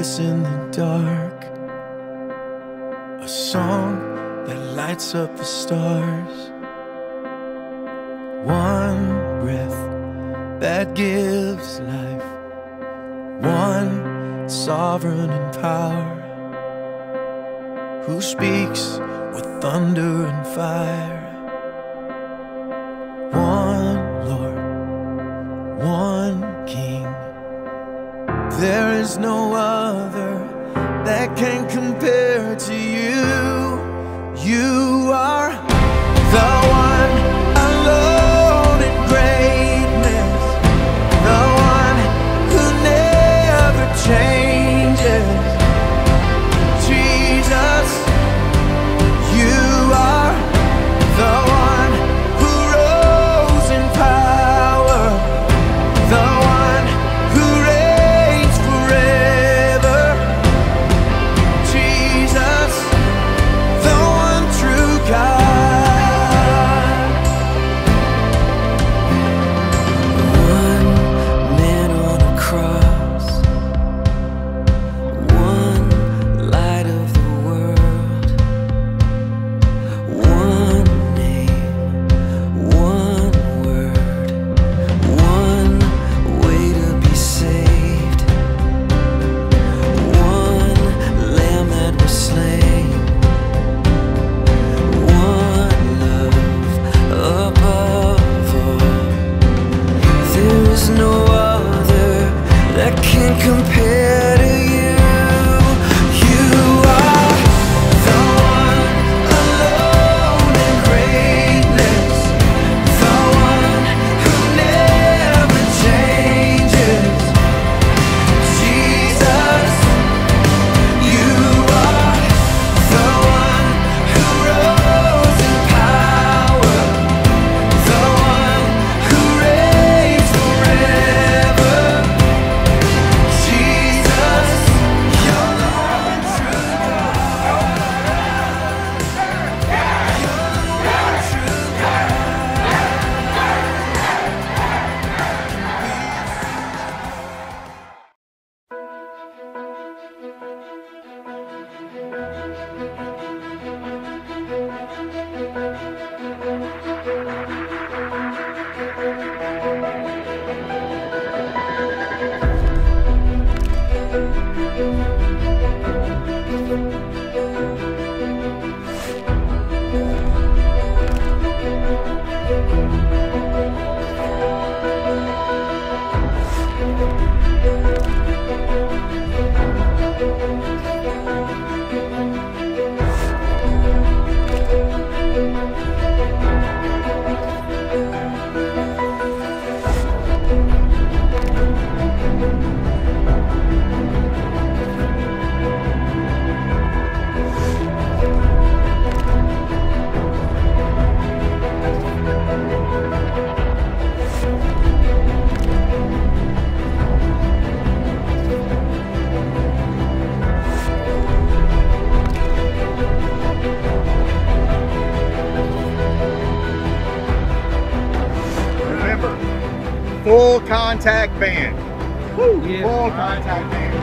voice in the dark, a song that lights up the stars, one breath that gives life, one sovereign in power, who speaks with thunder and fire. One Lord, one King, there is no other that can compare to you. You are the one alone in greatness, the one who never changes. Jesus, you are the one who rose in power, the one who reigns forever. Jesus, the one true God. One man on a cross, one light of the world, one name, one word, one way to be saved, one lamb that was slain, one love above all. There is no other that can compare to you. You are the one alone in greatness, the one who never changes. Jesus, you are the one who rose in power, the one who reigns forever. Jesus, you're the one true God. You're the one true God. Remember, full contact band. Woo, Yeah. full contact band.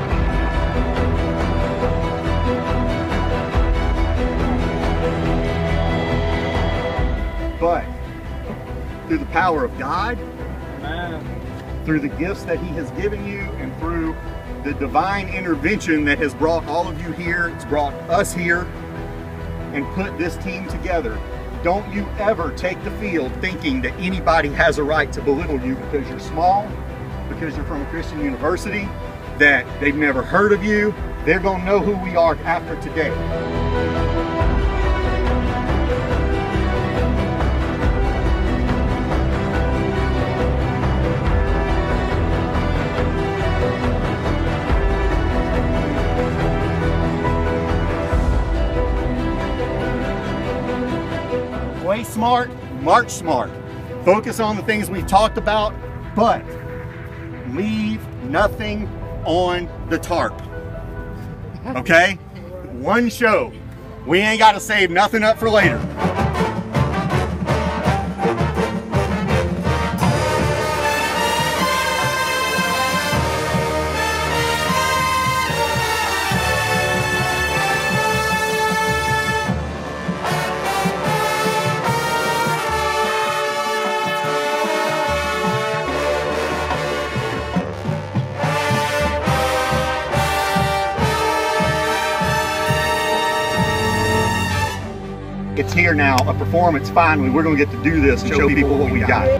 But through the power of God, through the gifts that He has given you, and through the divine intervention that has brought all of you here, it's brought us here, and put this team together. Don't you ever take the field thinking that anybody has a right to belittle you because you're small, because you're from a Christian university, that they've never heard of you. They're going to know who we are after today. Play smart, march smart. Focus on the things we've talked about, but leave nothing on the tarp. Okay? One show. We ain't got to save nothing up for later. It's here now, a performance. Finally, we're going to get to do this and show people what we got.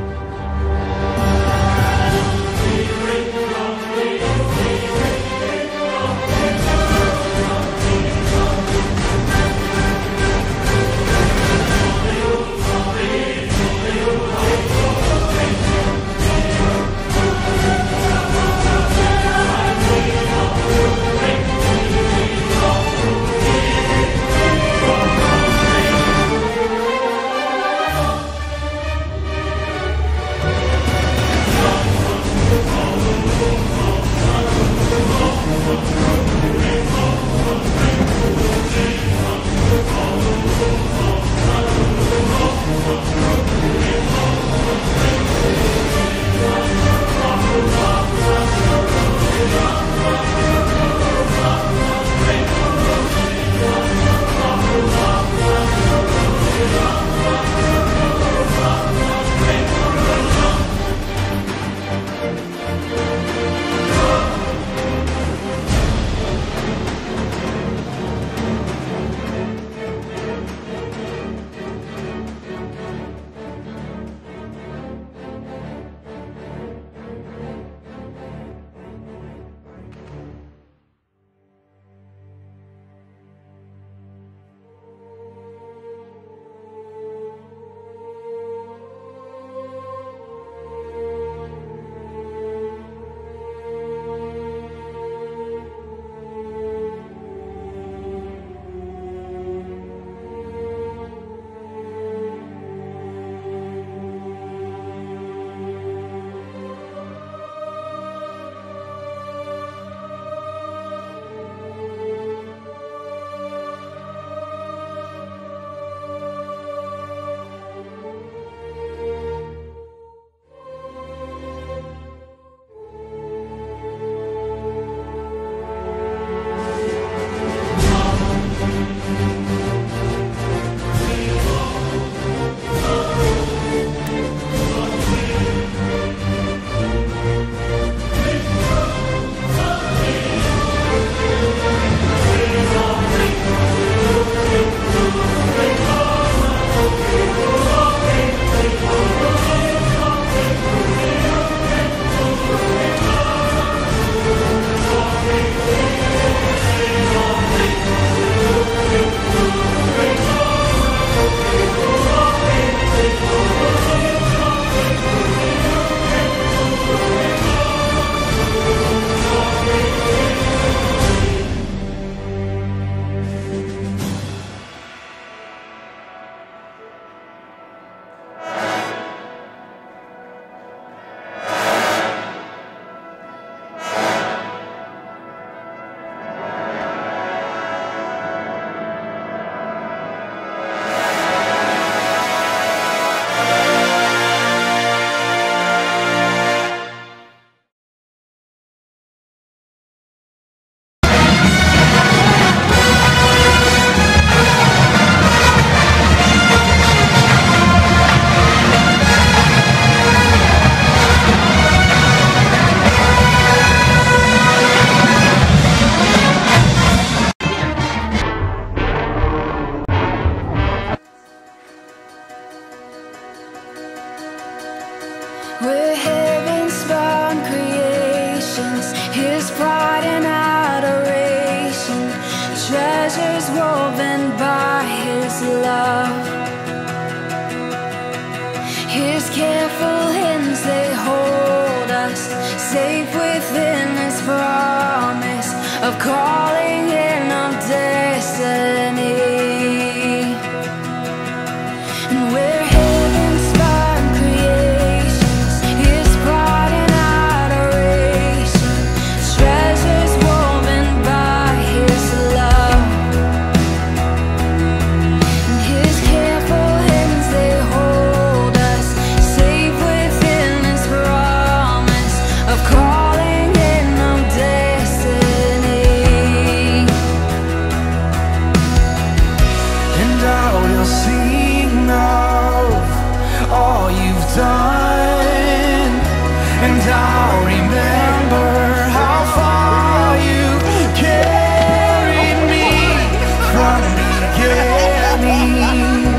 We're heaven's bound creations, His pride and adoration, treasures woven by His love. His careful hands, they hold us safe within His promise of calling and of destiny. And we're heaven's bound creations, His pride and adoration, treasures woven by His love. And His careful hands, they hold us safe within His promise of calling and of destiny. And I will sing of all you've done, and I'll remember how far you carried me from beginning.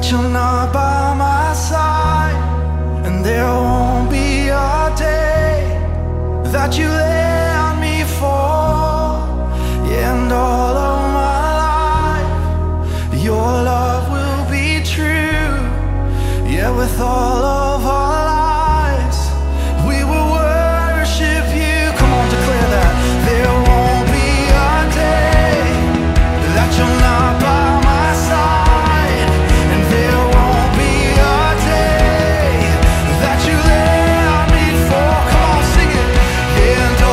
that you're not by my side, and there won't be a day that you let me fall. Yeah, and all of my life your love will be true. Yeah, with all of our lives we will worship you. Come on, declare that. There won't be a day that you're not by my side, and there won't be a day that you let me fall. Come on, sing it. Yeah, and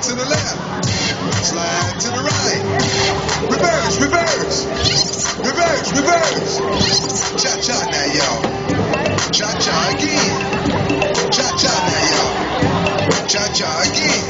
to the left, slide to the right, reverse, reverse, reverse, reverse, cha-cha now, y'all, cha-cha again, cha-cha now, y'all, cha-cha again.